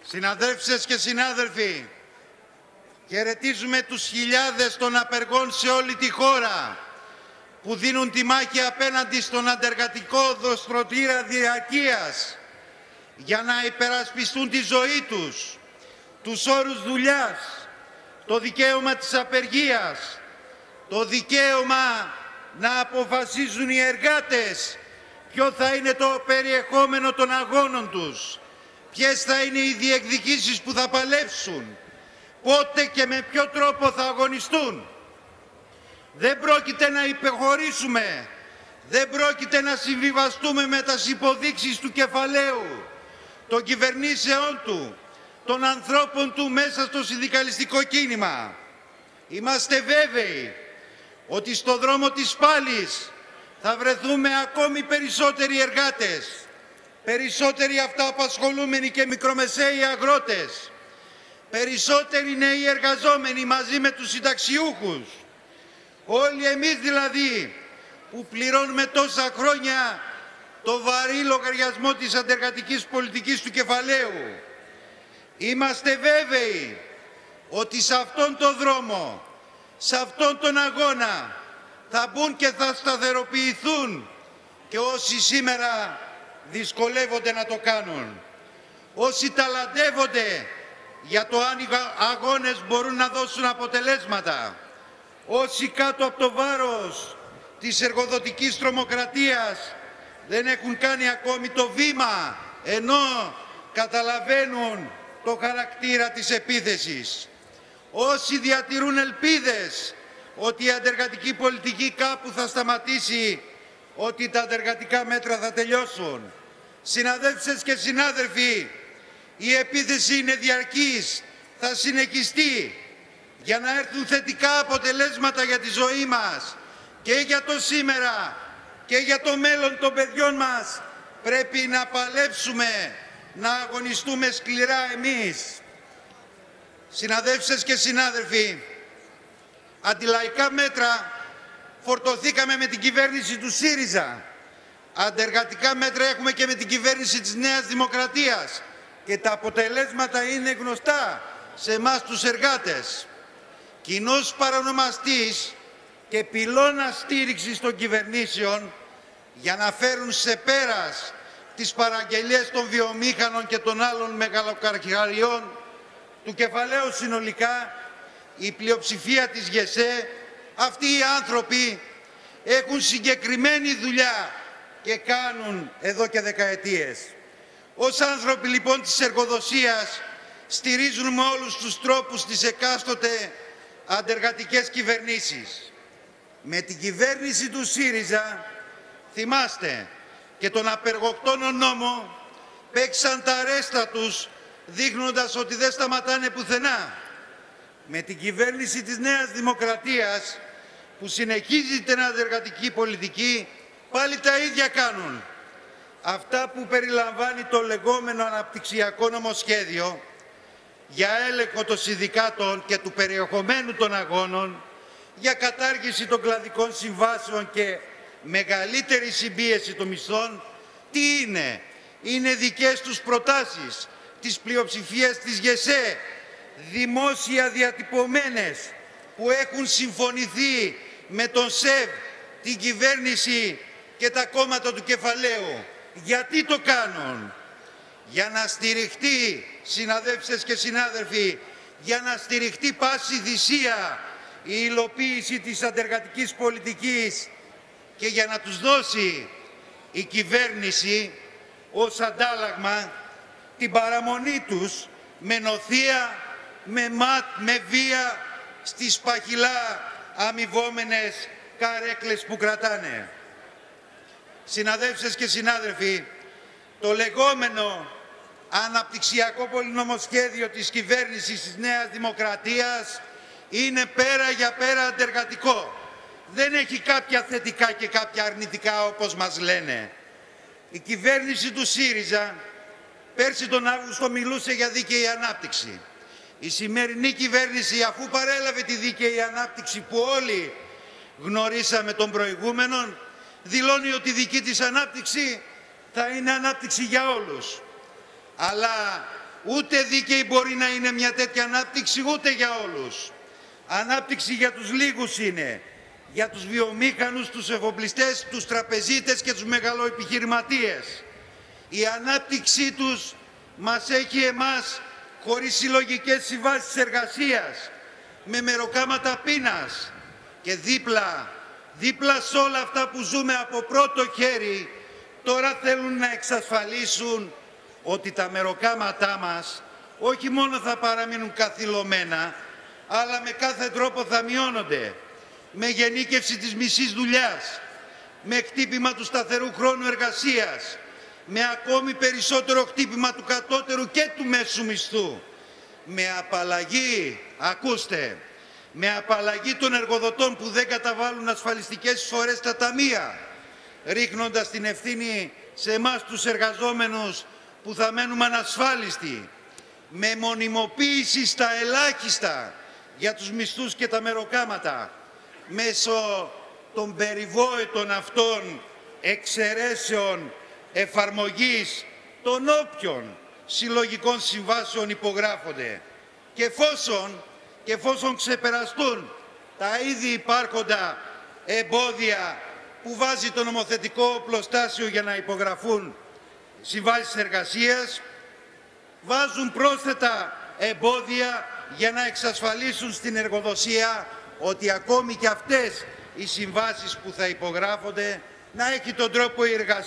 Συναδέλφισες και συνάδελφοι, χαιρετίζουμε τους χιλιάδες των απεργών σε όλη τη χώρα που δίνουν τη μάχη απέναντι στον αντεργατικό δοστρωτήρα διαρκείας για να υπερασπιστούν τη ζωή τους, τους όρους δουλειάς, το δικαίωμα της απεργίας, το δικαίωμα να αποφασίζουν οι εργάτες ποιο θα είναι το περιεχόμενο των αγώνων τους, ποιες θα είναι οι διεκδικήσεις που θα παλέψουν, πότε και με ποιο τρόπο θα αγωνιστούν. Δεν πρόκειται να υπεχωρήσουμε, δεν πρόκειται να συμβιβαστούμε με τις υποδείξεις του κεφαλαίου, των κυβερνήσεών του, των ανθρώπων του μέσα στο συνδικαλιστικό κίνημα. Είμαστε βέβαιοι ότι στο δρόμο της πάλης θα βρεθούμε ακόμη περισσότεροι εργάτες, περισσότεροι αυτοαπασχολούμενοι και μικρομεσαίοι αγρότες, περισσότεροι νέοι εργαζόμενοι μαζί με τους συνταξιούχους. Όλοι εμείς δηλαδή που πληρώνουμε τόσα χρόνια το βαρύ λογαριασμό της αντεργατικής πολιτικής του κεφαλαίου. Είμαστε βέβαιοι ότι σε αυτόν τον δρόμο, σε αυτόν τον αγώνα θα μπουν και θα σταθεροποιηθούν και όσοι σήμερα δυσκολεύονται να το κάνουν. Όσοι ταλαντεύονται για το αν οι αγώνες μπορούν να δώσουν αποτελέσματα. Όσοι κάτω από το βάρος της εργοδοτικής τρομοκρατίας δεν έχουν κάνει ακόμη το βήμα, ενώ καταλαβαίνουν το χαρακτήρα της επίθεσης. Όσοι διατηρούν ελπίδες ότι η αντεργατική πολιτική κάπου θα σταματήσει, ότι τα αντεργατικά μέτρα θα τελειώσουν. Συναδέλφισες και συνάδελφοι, η επίθεση είναι διαρκής, θα συνεχιστεί. Για να έρθουν θετικά αποτελέσματα για τη ζωή μας και για το σήμερα και για το μέλλον των παιδιών μας, πρέπει να παλέψουμε, να αγωνιστούμε σκληρά εμείς. Συναδέλφισες και συνάδελφοι, αντιλαϊκά μέτρα φορτωθήκαμε με την κυβέρνηση του ΣΥΡΙΖΑ. Αντεργατικά μέτρα έχουμε και με την κυβέρνηση της Νέας Δημοκρατίας και τα αποτελέσματα είναι γνωστά σε εμάς τους εργάτες. Κοινός παρονομαστής και πυλώνας στήριξης των κυβερνήσεων για να φέρουν σε πέρας τις παραγγελίες των βιομήχανων και των άλλων μεγαλοκαρχαριών του κεφαλαίου συνολικά, η πλειοψηφία της ΓΕΣΕ, αυτοί οι άνθρωποι έχουν συγκεκριμένη δουλειά και κάνουν εδώ και δεκαετίες. Ως άνθρωποι λοιπόν της εργοδοσίας στηρίζουν με όλους τους τρόπους τις εκάστοτε αντεργατικές κυβερνήσεις. Με την κυβέρνηση του ΣΥΡΙΖΑ, θυμάστε, και τον απεργοκτόνο νόμο, παίξαν τα ρέστα τους, δείχνοντας ότι δεν σταματάνε πουθενά. Με την κυβέρνηση της Νέας Δημοκρατίας, που συνεχίζει την αντεργατική πολιτική, πάλι τα ίδια κάνουν. Αυτά που περιλαμβάνει το λεγόμενο αναπτυξιακό νομοσχέδιο για έλεγχο των συνδικάτων και του περιεχομένου των αγώνων, για κατάργηση των κλαδικών συμβάσεων και μεγαλύτερη συμπίεση των μισθών, τι είναι? Είναι δικές τους προτάσεις, της πλειοψηφίας της ΓΕΣΕ, δημόσια διατυπωμένες, που έχουν συμφωνηθεί με τον ΣΕΒ, την κυβέρνηση και τα κόμματα του κεφαλαίου. Γιατί το κάνουν? Για να στηριχτεί, συναδέλφισες και συνάδελφοι, για να στηριχτεί πάση θυσία η υλοποίηση της αντεργατικής πολιτικής και για να τους δώσει η κυβέρνηση ως αντάλλαγμα την παραμονή τους με νοθεία, με βία στις παχυλά αμοιβόμενες καρέκλες που κρατάνε. Συναδέλφισες και συνάδελφοι, το λεγόμενο αναπτυξιακό πολυνομοσχέδιο της κυβέρνησης της Νέας Δημοκρατίας είναι πέρα για πέρα αντεργατικό. Δεν έχει κάποια θετικά και κάποια αρνητικά όπως μας λένε. Η κυβέρνηση του ΣΥΡΙΖΑ πέρσι τον Αύγουστο μιλούσε για δίκαιη ανάπτυξη. Η σημερινή κυβέρνηση, αφού παρέλαβε τη δίκαιη ανάπτυξη που όλοι γνωρίσαμε των προηγούμενων, δηλώνει ότι η δική της ανάπτυξη θα είναι ανάπτυξη για όλους. Αλλά Ούτε δίκαιη μπορεί να είναι μια τέτοια ανάπτυξη, ούτε για όλους. Ανάπτυξη για τους λίγους είναι. Για τους βιομήχανους, τους εφοπλιστές, τους τραπεζίτες και τους μεγαλοεπιχειρηματίες. Η ανάπτυξή τους μας έχει εμάς χωρίς συλλογικές συμβάσεις εργασίας, με μεροκάματα πείνας. Και δίπλα σε όλα αυτά που ζούμε από πρώτο χέρι, τώρα θέλουν να εξασφαλίσουν ότι τα μεροκάματά μας όχι μόνο θα παραμείνουν καθυλωμένα, αλλά με κάθε τρόπο θα μειώνονται, με γενίκευση της μισής δουλειάς, με χτύπημα του σταθερού χρόνου εργασίας, με ακόμη περισσότερο χτύπημα του κατώτερου και του μέσου μισθού, με απαλλαγή, ακούστε, με απαλλαγή των εργοδοτών που δεν καταβάλουν ασφαλιστικές εισφορές στα ταμεία, ρίχνοντας την ευθύνη σε εμάς τους εργαζόμενους που θα μένουμε ανασφάλιστοι, με μονιμοποίηση στα ελάχιστα για τους μισθούς και τα μεροκάματα, μέσω των περιβόητων αυτών εξαιρέσεων εφαρμογής των όποιων συλλογικών συμβάσεων υπογράφονται. Και εφόσον ξεπεραστούν τα ήδη υπάρχοντα εμπόδια που βάζει το νομοθετικό οπλοστάσιο για να υπογραφούν συμβάσεις εργασίας, βάζουν πρόσθετα εμπόδια για να εξασφαλίσουν στην εργοδοσία ότι ακόμη και αυτές οι συμβάσεις που θα υπογράφονται να έχει τον τρόπο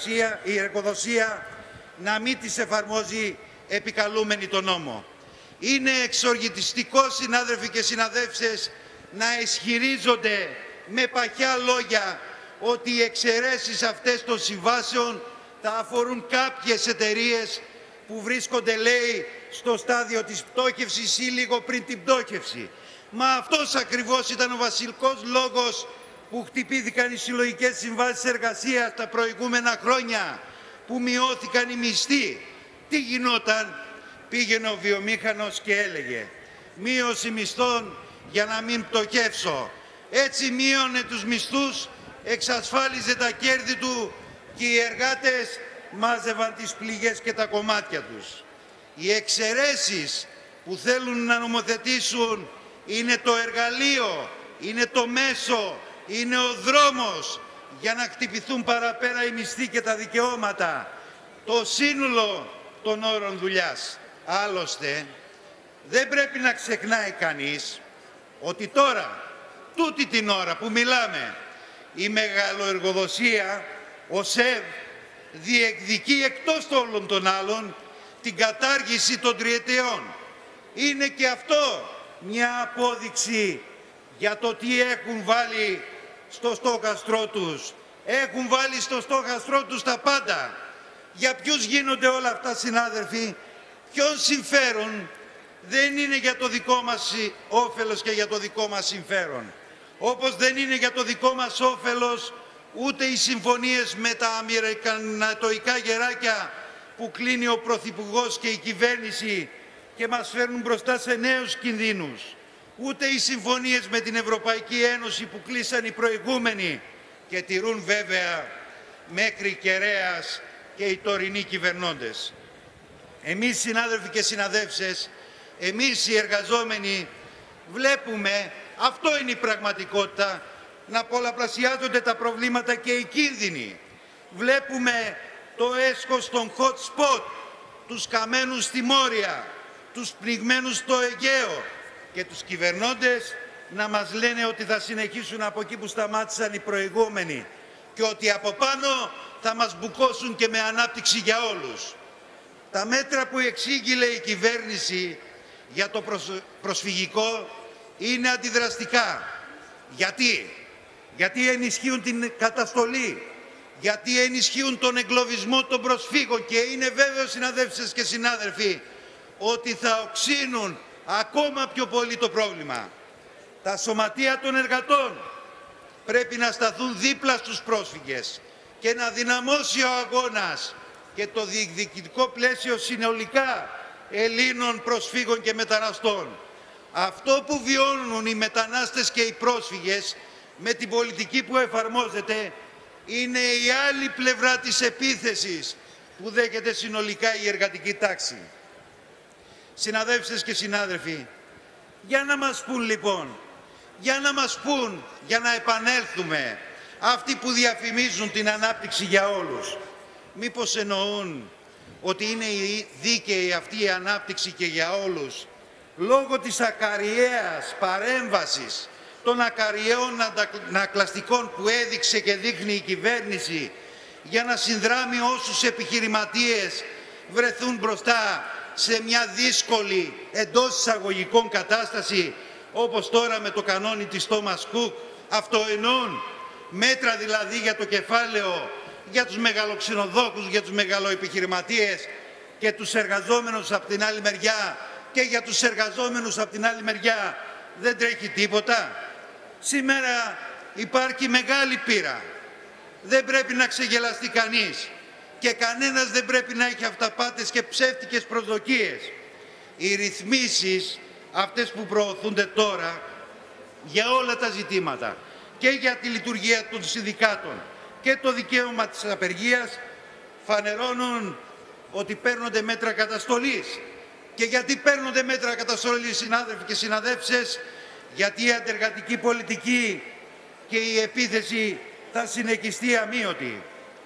η εργοδοσία να μην τις εφαρμόζει επικαλούμενη τον νόμο. Είναι εξοργιστικό, συνάδελφοι και συναδέλφες, να ισχυρίζονται με παχιά λόγια ότι οι εξαιρέσεις αυτές των συμβάσεων θα αφορούν κάποιες εταιρείες που βρίσκονται, λέει, στο στάδιο της πτώχευσης ή λίγο πριν την πτώχευση. Μα αυτός ακριβώς ήταν ο βασικός λόγος που χτυπήθηκαν οι συλλογικές συμβάσεις εργασίας τα προηγούμενα χρόνια, που μειώθηκαν οι μισθοί. Τι γινόταν? Πήγαινε ο βιομήχανος και έλεγε «Μείωση μισθών για να μην πτωχεύσω». Έτσι μείωνε τους μισθούς, εξασφάλιζε τα κέρδη του και οι εργάτες μάζευαν τις πληγές και τα κομμάτια τους. Οι εξαιρέσεις που θέλουν να νομοθετήσουν είναι το εργαλείο, είναι το μέσο, είναι ο δρόμος για να χτυπηθούν παραπέρα οι μισθοί και τα δικαιώματα, το σύνολο των όρων δουλειάς. Άλλωστε, δεν πρέπει να ξεχνάει κανείς ότι τώρα, τούτη την ώρα που μιλάμε, η μεγαλοεργοδοσία, ο ΣΕΒ, διεκδικεί εκτός όλων των άλλων την κατάργηση των τριετιών. Είναι και αυτό μια απόδειξη για το τι έχουν βάλει στο στόχαστρό τους. Έχουν βάλει στο στόχαστρό τους τα πάντα. Για ποιους γίνονται όλα αυτά, συνάδελφοι? Ποιον συμφέρον? Δεν είναι για το δικό μας όφελος και για το δικό μας συμφέρον. Όπως δεν είναι για το δικό μας όφελος ούτε οι συμφωνίες με τα αμερικανατοϊκά γεράκια που κλείνει ο Πρωθυπουργός και η κυβέρνηση και μας φέρνουν μπροστά σε νέους κινδύνους. Ούτε οι συμφωνίες με την Ευρωπαϊκή Ένωση που κλείσαν οι προηγούμενοι και τηρούν βέβαια μέχρι κεραίας και οι τωρινοί κυβερνώντες. Εμείς, συνάδελφοι και συναδέλφες, εμείς οι εργαζόμενοι βλέπουμε, αυτό είναι η πραγματικότητα, να πολλαπλασιάζονται τα προβλήματα και οι κίνδυνοι. Βλέπουμε το έσχος των hot spot, τους καμένους στη Μόρια, τους πνιγμένους στο Αιγαίο και τους κυβερνώντες να μας λένε ότι θα συνεχίσουν από εκεί που σταμάτησαν οι προηγούμενοι και ότι από πάνω θα μας μπουκώσουν και με ανάπτυξη για όλους. Τα μέτρα που εξήγηλε η κυβέρνηση για το προσφυγικό είναι αντιδραστικά. Γιατί ενισχύουν την καταστολή, γιατί ενισχύουν τον εγκλωβισμό των προσφύγων και είναι βέβαιο, συναδέλφες και συνάδελφοι, ότι θα οξύνουν ακόμα πιο πολύ το πρόβλημα. Τα σωματεία των εργατών πρέπει να σταθούν δίπλα στους πρόσφυγες και να δυναμώσει ο αγώνας και το διεκδικητικό πλαίσιο συνολικά Ελλήνων προσφύγων και μεταναστών. Αυτό που βιώνουν οι μετανάστες και οι πρόσφυγες με την πολιτική που εφαρμόζεται είναι η άλλη πλευρά της επίθεσης που δέχεται συνολικά η εργατική τάξη. Συναδέλφες και συνάδελφοι, για να μας πούν λοιπόν, για να επανέλθουμε, αυτοί που διαφημίζουν την ανάπτυξη για όλους, μήπως εννοούν ότι είναι δίκαιη αυτή η ανάπτυξη και για όλους, λόγω της ακαριαίας παρέμβασης των ακαριαίων ανακλαστικών που έδειξε και δείχνει η κυβέρνηση για να συνδράμει όσους επιχειρηματίες βρεθούν μπροστά σε μια δύσκολη εντός εισαγωγικών κατάσταση, όπως τώρα με το κανόνι της Thomas Cook. Αυτό εννοούν, μέτρα δηλαδή για το κεφάλαιο, για τους μεγαλοξενοδόχους, για τους μεγαλοεπιχειρηματίες και τους εργαζόμενους από την άλλη μεριά, και για τους εργαζόμενους από την άλλη μεριά δεν τρέχει τίποτα. Σήμερα υπάρχει μεγάλη πείρα. Δεν πρέπει να ξεγελαστεί κανείς και κανένας δεν πρέπει να έχει αυταπάτες και ψεύτικες προσδοκίες. Οι ρυθμίσεις αυτές που προωθούνται τώρα για όλα τα ζητήματα και για τη λειτουργία των συνδικάτων και το δικαίωμα της απεργίας φανερώνουν ότι παίρνονται μέτρα καταστολής. Και γιατί παίρνονται μέτρα καταστολής, συνάδελφοι και συναδέλφισες? Γιατί η αντεργατική πολιτική και η επίθεση θα συνεχιστεί αμείωτη.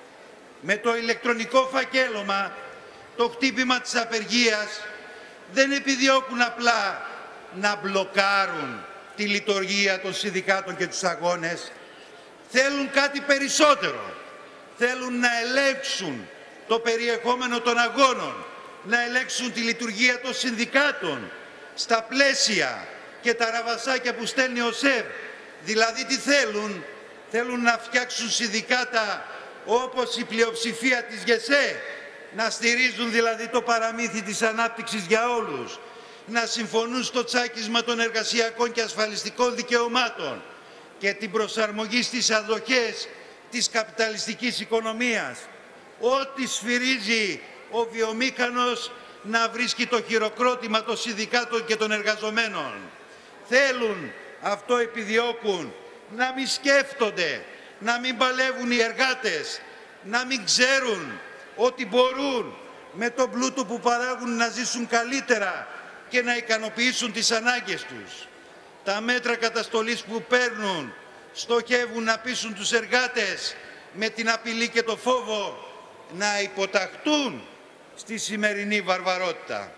Με το ηλεκτρονικό φακέλωμα, το χτύπημα της απεργίας δεν επιδιώκουν απλά να μπλοκάρουν τη λειτουργία των συνδικάτων και τους αγώνες. Θέλουν κάτι περισσότερο. Θέλουν να ελέγξουν το περιεχόμενο των αγώνων, να ελέγξουν τη λειτουργία των συνδικάτων στα πλαίσια και τα ραβασάκια που στέλνει ο ΣΕΒ. Δηλαδή τι θέλουν? Θέλουν να φτιάξουν συνδικάτα όπως η πλειοψηφία της ΓΕΣΕ, να στηρίζουν δηλαδή το παραμύθι της ανάπτυξης για όλους, να συμφωνούν στο τσάκισμα των εργασιακών και ασφαλιστικών δικαιωμάτων και την προσαρμογή στις αδοχές της καπιταλιστικής οικονομίας. Ό,τι σφυρίζει ο βιομήχανος να βρίσκει το χειροκρότημα των συνδικάτων και των εργαζομένων. Θέλουν, αυτό επιδιώκουν, να μην σκέφτονται, να μην παλεύουν οι εργάτες, να μην ξέρουν ότι μπορούν με τον πλούτο που παράγουν να ζήσουν καλύτερα και να ικανοποιήσουν τις ανάγκες τους. Τα μέτρα καταστολής που παίρνουν στοχεύουν να πείσουν τους εργάτες με την απειλή και το φόβο να υποταχτούν στη σημερινή βαρβαρότητα.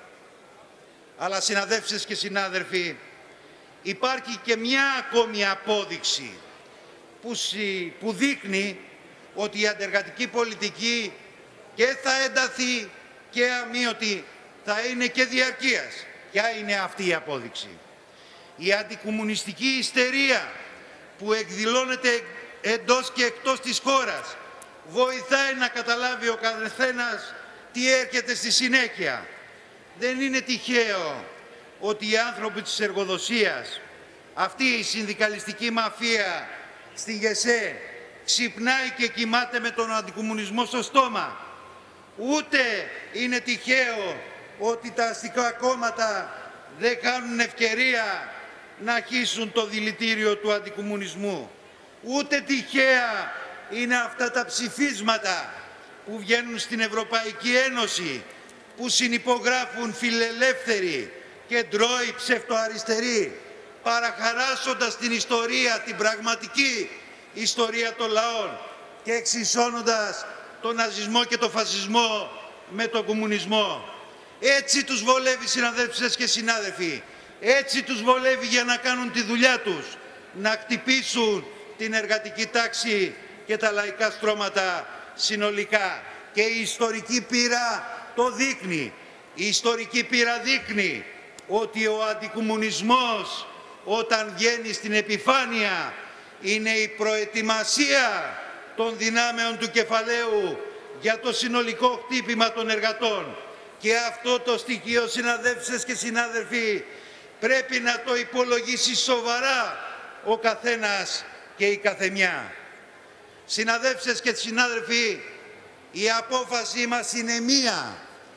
Αλλά συναδέλφες και συνάδελφοι, υπάρχει και μια ακόμη απόδειξη που δείχνει ότι η αντεργατική πολιτική και θα ενταθεί και αμείωτη θα είναι και διαρκείας. Ποια είναι αυτή η απόδειξη? Η αντικομμουνιστική ιστερία που εκδηλώνεται εντός και εκτός της χώρας βοηθάει να καταλάβει ο καθένας τι έρχεται στη συνέχεια. Δεν είναι τυχαίο ότι οι άνθρωποι της εργοδοσίας, αυτή η συνδικαλιστική μαφία στη ΓΕΣΕ, ξυπνάει και κοιμάται με τον αντικομμουνισμό στο στόμα. Ούτε είναι τυχαίο ότι τα αστικά κόμματα δεν κάνουν ευκαιρία να χύσουν το δηλητήριο του αντικομμουνισμού. Ούτε τυχαία είναι αυτά τα ψηφίσματα που βγαίνουν στην Ευρωπαϊκή Ένωση, που συνυπογράφουν φιλελεύθεροι και ντρόοι ψευτοαριστεροί, παραχαράσσοντας την ιστορία, την πραγματική ιστορία των λαών και εξισώνοντας τον ναζισμό και τον φασισμό με τον κομμουνισμό. Έτσι τους βολεύει, συναδέλφες και συνάδελφοι. Έτσι τους βολεύει για να κάνουν τη δουλειά τους, να χτυπήσουν την εργατική τάξη και τα λαϊκά στρώματα συνολικά. Και η ιστορική πείρα το δείχνει. Η ιστορική πείρα δείχνει ότι ο αντικομμουνισμός όταν βγαίνει στην επιφάνεια είναι η προετοιμασία των δυνάμεων του κεφαλαίου για το συνολικό χτύπημα των εργατών. Και αυτό το στοιχείο, συναδέλφες και συνάδελφοι, πρέπει να το υπολογίσει σοβαρά ο καθένας και η καθεμιά. Συναδέλφες και συνάδελφοι, η απόφαση μας είναι μία.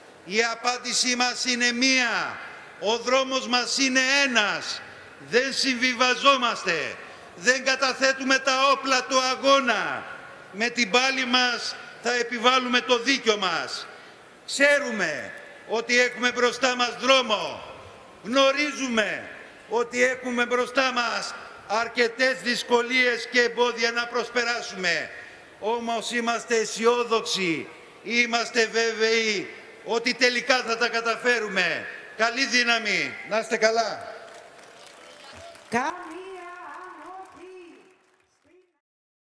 Η απάντησή μας είναι μία. Ο δρόμος μας είναι ένας. Δεν συμβιβαζόμαστε. Δεν καταθέτουμε τα όπλα του αγώνα. Με την πάλη μας θα επιβάλλουμε το δίκιο μας. Ξέρουμε ότι έχουμε μπροστά μας δρόμο. Γνωρίζουμε ότι έχουμε μπροστά μας αρκετές δυσκολίες και εμπόδια να προσπεράσουμε. Όμως είμαστε αισιόδοξοι, είμαστε βέβαιοι ότι τελικά θα τα καταφέρουμε. Καλή δύναμη, να είστε καλά.